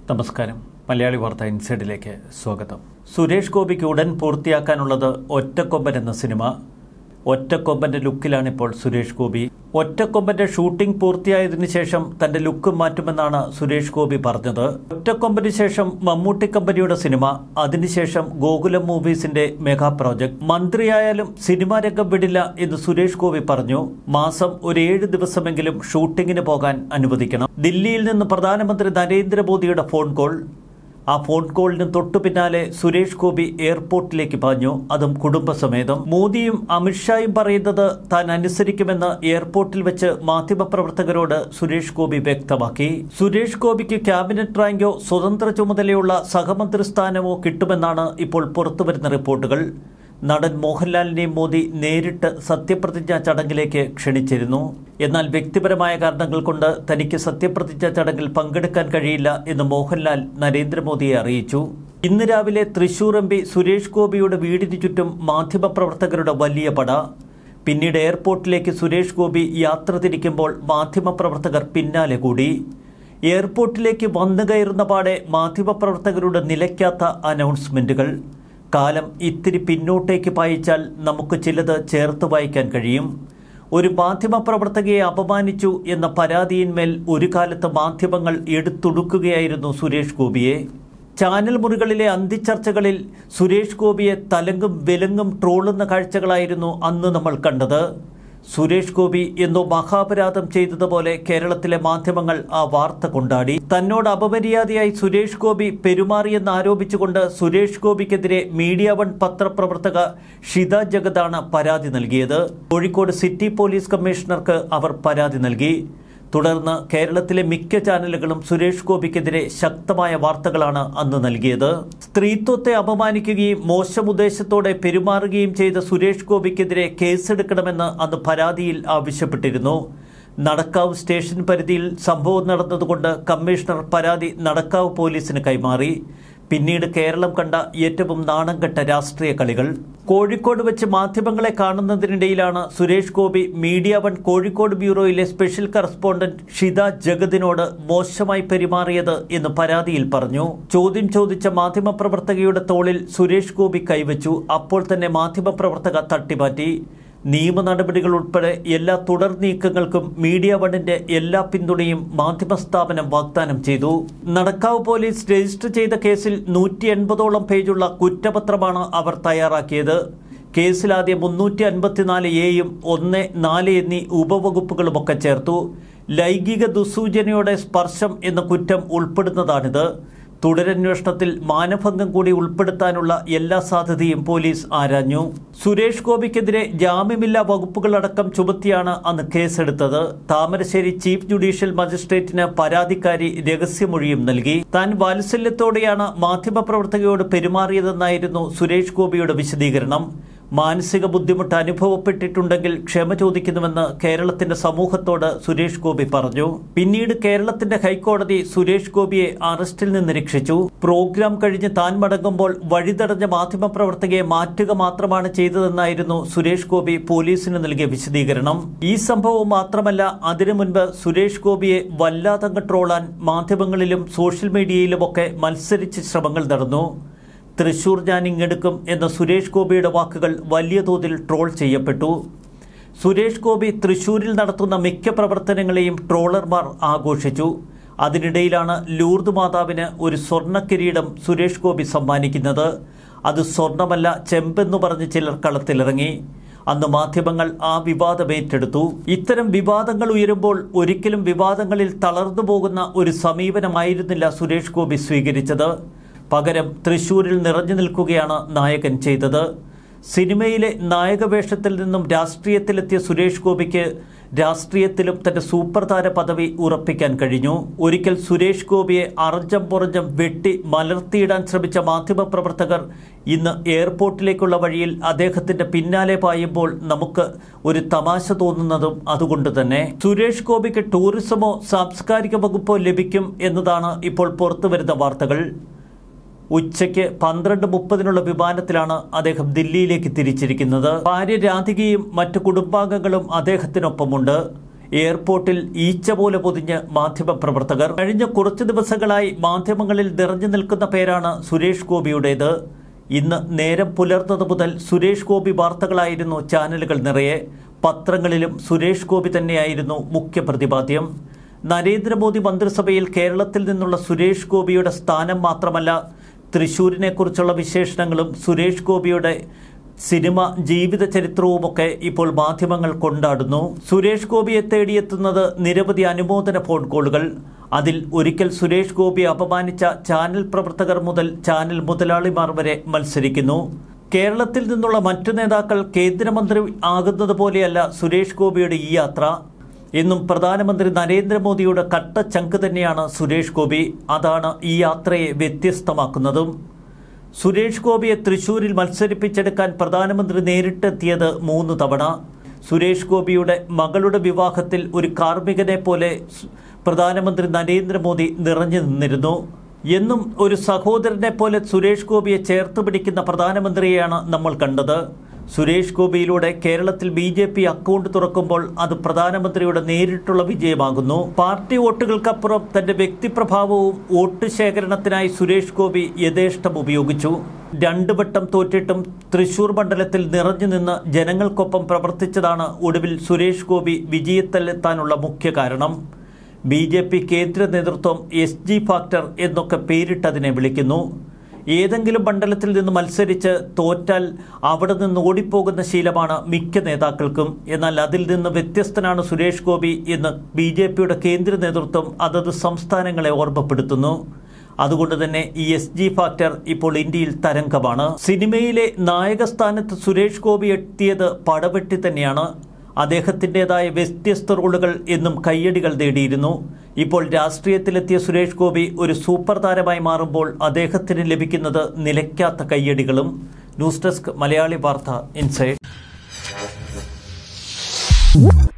നമസ്കാരം. മലയാളി വാർത്ത ഇൻസൈഡിലേക്ക് സ്വാഗതം. സുരേഷ് ഗോപിക്ക് ഉടൻ പൂർത്തിയാക്കാനുള്ളത് ഒറ്റക്കൊമ്പൻ എന്ന സിനിമ. ഒറ്റക്കൊമ്പന്റെ ലുക്കിലാണിപ്പോൾ സുരേഷ് ഗോപി. ഒറ്റക്കൊമ്പന്റെ ഷൂട്ടിംഗ് പൂർത്തിയായതിനു ശേഷം തന്റെ ലുക്ക് മാറ്റുമെന്നാണ് സുരേഷ് ഗോപി പറഞ്ഞത്. ഒറ്റക്കൊമ്പന് ശേഷം മമ്മൂട്ടി കമ്പനിയുടെ സിനിമ, അതിനുശേഷം ഗോകുലം മൂവീസിന്റെ മെഗാ പ്രോജക്ട്. മന്ത്രിയായാലും സിനിമാ രംഗം വിടില്ല എന്ന് സുരേഷ് ഗോപി പറഞ്ഞു. മാസം ഒരു 7 ദിവസമെങ്കിലും ഷൂട്ടിങ്ങിന് പോകാൻ അനുവദിക്കണം. ദില്ലിയിൽ നിന്ന് പ്രധാനമന്ത്രി നരേന്ദ്രമോദിയുടെ ഫോൺ കോൾ. ആ ഫോൺ കോളിന് തൊട്ടു പിന്നാലെ സുരേഷ് ഗോപി എയർപോർട്ടിലേക്ക് പാഞ്ഞു, അതും കുടുംബസമേതം. മോദിയും അമിത്ഷായും പറയുന്നത് താൻ അനുസരിക്കുമെന്ന് എയർപോർട്ടിൽ വെച്ച് മാധ്യമപ്രവർത്തകരോട് സുരേഷ് ഗോപി വ്യക്തമാക്കി. സുരേഷ് ഗോപിക്ക് ക്യാബിനറ്റ് റാങ്കോ സ്വതന്ത്ര ചുമതലയുള്ള സഹമന്ത്രി സ്ഥാനമോ കിട്ടുമെന്നാണ് ഇപ്പോൾ പുറത്തുവരുന്ന റിപ്പോർട്ടുകൾ. നടൻ മോഹൻലാലിനെയും മോദി നേരിട്ട് സത്യപ്രതിജ്ഞാ ചടങ്ങിലേക്ക് ക്ഷണിച്ചിരുന്നു. എന്നാൽ വ്യക്തിപരമായ കാരണങ്ങൾ കൊണ്ട് തനിക്ക് സത്യപ്രതിജ്ഞാ ചടങ്ങിൽ പങ്കെടുക്കാൻ കഴിയില്ല എന്ന് മോഹൻലാൽ നരേന്ദ്രമോദിയെ അറിയിച്ചു. ഇന്ന് രാവിലെ തൃശൂർ MP സുരേഷ് ഗോപിയുടെ വീടിന് ചുറ്റും മാധ്യമപ്രവർത്തകരുടെ വലിയ പട. പിന്നീട് എയർപോർട്ടിലേക്ക് സുരേഷ് ഗോപി യാത്ര തിരിക്കുമ്പോൾ മാധ്യമപ്രവർത്തകർ പിന്നാലെ കൂടി. എയർപോർട്ടിലേക്ക് വന്നു കയറുന്ന പാടെ മാധ്യമപ്രവർത്തകരുടെ നിലയ്ക്കാത്ത അനൗൺസ്മെന്റുകൾ. കാലം ഇത്തിരി പിന്നോട്ടേക്ക് പായിച്ചാൽ നമുക്ക് ചിലത് ചേർത്ത് വായിക്കാൻ കഴിയും. ഒരു മാധ്യമപ്രവർത്തകയെ അപമാനിച്ചു എന്ന പരാതിയിന്മേൽ ഒരു കാലത്ത് മാധ്യമങ്ങൾ എടുത്തൊടുക്കുകയായിരുന്നു സുരേഷ് ഗോപിയെ. ചാനൽ മുറികളിലെ അന്തിച്ചർച്ചകളിൽ സുരേഷ് ഗോപിയെ തലങ്ങും വിലങ്ങും ട്രോളുന്ന കാഴ്ചകളായിരുന്നു അന്ന് നമ്മൾ കണ്ടത്. സുരേഷ് ഗോപി എന്തോ മഹാപരാധം ചെയ്തതുപോലെ കേരളത്തിലെ മാധ്യമങ്ങൾ ആ വാർത്ത കൊണ്ടാടി. തന്നോട് അപമര്യാദയായി സുരേഷ് ഗോപി പെരുമാറിയെന്ന് ആരോപിച്ചുകൊണ്ട് സുരേഷ് ഗോപിക്കെതിരെ മീഡിയ വൺ പത്രപ്രവർത്തക ഷിത ജഗതാണ് പരാതി നൽകിയത്. കോഴിക്കോട് സിറ്റി പോലീസ് കമ്മീഷണർക്ക് അവർ പരാതി നൽകി. തുടർന്ന് കേരളത്തിലെ മിക്ക ചാനലുകളും സുരേഷ് ഗോപിക്കെതിരെ ശക്തമായ വാർത്തകളാണ് അന്ന് നൽകിയത്. സ്ത്രീത്വത്തെ അപമാനിക്കുകയും മോശം ഉദ്ദേശത്തോടെ പെരുമാറുകയും ചെയ്ത സുരേഷ് ഗോപിക്കെതിരെ കേസെടുക്കണമെന്ന് അന്ന് പരാതിയിൽ ആവശ്യപ്പെട്ടിരുന്നു. നടക്കാവ് സ്റ്റേഷൻ പരിധിയിൽ സംഭവം നടന്നതുകൊണ്ട് കമ്മീഷണർ പരാതി നടക്കാവ് പോലീസിന് കൈമാറി. പിന്നീട് കേരളം കണ്ട ഏറ്റവും നാണംകെട്ട രാഷ്ട്രീയ കളികൾ. കോഴിക്കോട് വെച്ച് മാധ്യമങ്ങളെ കാണുന്നതിനിടയിലാണ് സുരേഷ് ഗോപി മീഡിയ വൺ കോഴിക്കോട് ബ്യൂറോയിലെ സ്പെഷ്യൽ കറസ്പോണ്ടന്റ് ഷിത ജഗതിനോട് മോശമായി പെരുമാറിയത് എന്ന് പരാതിയിൽ പറഞ്ഞു. ചോദ്യം ചോദിച്ച മാധ്യമപ്രവർത്തകയുടെ തോളിൽ സുരേഷ് ഗോപി കൈവച്ചു. അപ്പോൾ തന്നെ മാധ്യമപ്രവർത്തക തട്ടിമാറ്റി. നിയമ നടപടികൾ ഉൾപ്പെടെ എല്ലാ തുടർ നീക്കങ്ങൾക്കും മീഡിയ വണ്ണിന്റെ എല്ലാ പിന്തുണയും മാധ്യമ സ്ഥാപനം വാഗ്ദാനം ചെയ്തു. നടക്കാവ് പോലീസ് രജിസ്റ്റർ ചെയ്ത കേസിൽ 180ഓളം പേജുള്ള കുറ്റപത്രമാണ് അവർ തയ്യാറാക്കിയത്. കേസിൽ ആദ്യം 354A-യും 1-4 എന്നീ ഉപവകുപ്പുകളുമൊക്കെ ചേർത്തു. ലൈംഗിക ദുസ്സൂചനയോടെ സ്പർശം എന്ന കുറ്റം ഉൾപ്പെടുന്നതാണിത്. തുടരന്വേഷണത്തിൽ മാനഭംഗം കൂടി ഉൾപ്പെടുത്താനുള്ള എല്ലാ സാധ്യതയും പോലീസ് ആരാഞ്ഞു. സുരേഷ് ഗോപിക്കെതിരെ ജാമ്യമില്ലാ വകുപ്പുകളടക്കം ചുമത്തിയാണ് അന്ന് കേസെടുത്തത്. താമരശ്ശേരി ചീഫ് ജുഡീഷ്യൽ മജിസ്ട്രേറ്റിന് പരാതിക്കാരി രഹസ്യമൊഴിയും നൽകി. താൻ വാത്സല്യത്തോടെയാണ് മാധ്യമപ്രവർത്തകയോട് പെരുമാറിയതെന്നായിരുന്നു സുരേഷ് ഗോപിയുടെ വിശദീകരണം. മാനസിക ബുദ്ധിമുട്ട് അനുഭവപ്പെട്ടിട്ടുണ്ടെങ്കിൽ ക്ഷമ ചോദിക്കുന്നുവെന്ന് കേരളത്തിന്റെ സമൂഹത്തോട് സുരേഷ് ഗോപി പറഞ്ഞു. പിന്നീട് കേരളത്തിന്റെ ഹൈക്കോടതി സുരേഷ് ഗോപിയെ അറസ്റ്റിൽ നിന്ന് രക്ഷിച്ചു. പ്രോഗ്രാം കഴിഞ്ഞ് താൻ മടങ്ങുമ്പോൾ വഴിതടഞ്ഞ മാധ്യമപ്രവർത്തകയെ മാറ്റുക മാത്രമാണ് ചെയ്തതെന്നായിരുന്നു സുരേഷ് ഗോപി പോലീസിന് നൽകിയ വിശദീകരണം. ഈ സംഭവം മാത്രമല്ല, അതിനു മുൻപ് സുരേഷ് ഗോപിയെ വല്ലാതങ്ങ് ട്രോളാൻ മാധ്യമങ്ങളിലും സോഷ്യൽ മീഡിയയിലുമൊക്കെ മത്സരിച്ച് ശ്രമങ്ങൾ നടന്നു. തൃശൂർ ഞാൻ ഇങ്ങെടുക്കും എന്ന സുരേഷ് ഗോപിയുടെ വാക്കുകൾ വലിയ തോതിൽ ട്രോൾ ചെയ്യപ്പെട്ടു. സുരേഷ് ഗോപി തൃശൂരിൽ നടത്തുന്ന മിക്ക പ്രവർത്തനങ്ങളെയും ട്രോളർമാർ ആഘോഷിച്ചു. അതിനിടയിലാണ് ലൂർദ് മാതാവിന് ഒരു സ്വർണ്ണ കിരീടം സുരേഷ് ഗോപി സമ്മാനിക്കുന്നത്. അത് സ്വർണ്ണമല്ല, ചെമ്പെന്നു പറഞ്ഞ് ചിലർ കളത്തിലിറങ്ങി. അന്ന് മാധ്യമങ്ങൾ ആ വിവാദം ഏറ്റെടുത്തു. ഇത്തരം വിവാദങ്ങൾ ഉയരുമ്പോൾ ഒരിക്കലും വിവാദങ്ങളിൽ തളർന്നു പോകുന്ന ഒരു സമീപനമായിരുന്നില്ല സുരേഷ് ഗോപി സ്വീകരിച്ചത്. പകരം തൃശൂരിൽ നിറഞ്ഞു നിൽക്കുകയാണ് നായകൻ ചെയ്തത്. സിനിമയിലെ നായകവേഷത്തിൽ നിന്നും രാഷ്ട്രീയത്തിലെത്തിയ സുരേഷ് ഗോപിക്ക് രാഷ്ട്രീയത്തിലും തന്റെ സൂപ്പർതാര പദവി ഉറപ്പിക്കാൻ കഴിഞ്ഞു. ഒരിക്കൽ സുരേഷ് ഗോപിയെ അറഞ്ചം പുറഞ്ചം വെട്ടി മലർത്തിയിടാൻ ശ്രമിച്ച മാധ്യമപ്രവർത്തകർ ഇന്ന് എയർപോർട്ടിലേക്കുള്ള വഴിയിൽ അദ്ദേഹത്തിന്റെ പിന്നാലെ പായുമ്പോൾ നമുക്ക് ഒരു തമാശ തോന്നുന്നതും അതുകൊണ്ട് തന്നെ. സുരേഷ് ഗോപിക്ക് ടൂറിസമോ സാംസ്കാരിക വകുപ്പോ ലഭിക്കും എന്നതാണ് ഇപ്പോൾ പുറത്തുവരുന്ന വാർത്തകൾ. ഉച്ചയ്ക്ക് 12:30 വിമാനത്തിലാണ് അദ്ദേഹം ദില്ലിയിലേക്ക് തിരിച്ചിരിക്കുന്നത്. ഭാര്യ രാധികയും മറ്റു കുടുംബാംഗങ്ങളും അദ്ദേഹത്തിനൊപ്പമുണ്ട്. എയർപോർട്ടിൽ ഈച്ച പോലെ പൊതിഞ്ഞ് മാധ്യമപ്രവർത്തകർ. കഴിഞ്ഞ കുറച്ചു ദിവസങ്ങളായി മാധ്യമങ്ങളിൽ നിറഞ്ഞു നിൽക്കുന്ന പേരാണ് സുരേഷ് ഗോപിയുടേത്. ഇന്ന് നേരം പുലർന്നത് മുതൽ സുരേഷ് ഗോപി വാർത്തകളായിരുന്നു ചാനലുകൾ നിറയെ. പത്രങ്ങളിലും സുരേഷ് ഗോപി തന്നെയായിരുന്നു മുഖ്യ പ്രതിപാദ്യം. നരേന്ദ്രമോദി മന്ത്രിസഭയിൽ കേരളത്തിൽ നിന്നുള്ള സുരേഷ് ഗോപിയുടെ സ്ഥാനം മാത്രമല്ല, തൃശൂരിനെക്കുറിച്ചുള്ള വിശേഷണങ്ങളും സുരേഷ് ഗോപിയുടെ സിനിമ ജീവിത ചരിത്രവുമൊക്കെ ഇപ്പോൾ മാധ്യമങ്ങൾ കൊണ്ടാടുന്നു. സുരേഷ് ഗോപിയെ തേടിയെത്തുന്നത് നിരവധി അനുമോദന ഫോൺ കോളുകൾ. അതിൽ ഒരിക്കൽ സുരേഷ് ഗോപിയെ അപമാനിച്ച ചാനൽ പ്രവർത്തകർ മുതൽ ചാനൽ മുതലാളിമാർ വരെ മത്സരിക്കുന്നു. കേരളത്തിൽ നിന്നുള്ള മറ്റു നേതാക്കൾ കേന്ദ്രമന്ത്രി ആകുന്നത് പോലെയല്ല സുരേഷ് ഗോപിയുടെ ഈ യാത്ര. എന്നും പ്രധാനമന്ത്രി നരേന്ദ്രമോദിയുടെ കട്ട ചങ്ക് തന്നെയാണ് സുരേഷ് ഗോപി. അതാണ് ഈ യാത്രയെ വ്യത്യസ്തമാക്കുന്നതും. സുരേഷ് ഗോപിയെ തൃശൂരിൽ മത്സരിപ്പിച്ചെടുക്കാൻ പ്രധാനമന്ത്രി നേരിട്ടെത്തിയത് 3 തവണ. സുരേഷ് ഗോപിയുടെ മകളുടെ വിവാഹത്തിൽ ഒരു കാർമ്മികനെ പോലെ പ്രധാനമന്ത്രി നരേന്ദ്രമോദി നിറഞ്ഞു നിന്നിരുന്നു. എന്നും ഒരു സഹോദരനെ പോലെ സുരേഷ് ഗോപിയെ ചേർത്ത് പിടിക്കുന്ന പ്രധാനമന്ത്രിയെയാണ് നമ്മൾ കണ്ടത്. സുരേഷ് ഗോപിയിലൂടെ കേരളത്തിൽ BJP അക്കൗണ്ട് തുറക്കുമ്പോൾ അത് പ്രധാനമന്ത്രിയുടെ നേരിട്ടുള്ള വിജയമാകുന്നു. പാർട്ടി വോട്ടുകൾക്കപ്പുറം തന്റെ വ്യക്തിപ്രഭാവവും വോട്ട് ശേഖരണത്തിനായി സുരേഷ് ഗോപി യഥേഷ്ടം ഉപയോഗിച്ചു. 2 വട്ടം തോറ്റിട്ടും തൃശൂർ മണ്ഡലത്തിൽ നിറഞ്ഞു നിന്ന് ജനങ്ങൾക്കൊപ്പം പ്രവർത്തിച്ചതാണ് ഒടുവിൽ സുരേഷ് ഗോപി വിജയത്തിലെത്താനുള്ള മുഖ്യ കാരണം. BJP കേന്ദ്ര നേതൃത്വം SG ഫാക്ടർ എന്നൊക്കെ പേരിട്ടതിനെ വിളിക്കുന്നു. ഏതെങ്കിലും മണ്ഡലത്തിൽ നിന്ന് മത്സരിച്ച് തോറ്റാൽ അവിടെ നിന്ന് ഓടിപ്പോകുന്ന ശീലമാണ് മിക്ക നേതാക്കൾക്കും. എന്നാൽ അതിൽ നിന്ന് വ്യത്യസ്തനാണ് സുരേഷ് ഗോപി എന്ന് BJPയുടെ കേന്ദ്ര നേതൃത്വം അതത് സംസ്ഥാനങ്ങളെ ഓർമ്മപ്പെടുത്തുന്നു. അതുകൊണ്ട് തന്നെ ഈ SG ഫാക്ടർ ഇപ്പോൾ ഇന്ത്യയിൽ തരംഗമാണ്. സിനിമയിലെ നായക സ്ഥാനത്ത് സുരേഷ് ഗോപി എത്തിയത് പടവെട്ടി തന്നെയാണ്. അദ്ദേഹത്തിൻ്റെതായ വ്യത്യസ്ത റോളുകൾ എന്നും കയ്യടികൾ നേടിയിരുന്നു. ഇപ്പോൾ രാഷ്ട്രീയത്തിലെത്തിയ സുരേഷ് ഗോപി ഒരു സൂപ്പർ താരമായി മാറുമ്പോൾ അദ്ദേഹത്തിന് ലഭിക്കുന്നത് നിലയ്ക്കാത്ത കയ്യടികളും. ന്യൂസ് ഡെസ്ക് മലയാളി വാർത്ത ഇൻസൈഡ്.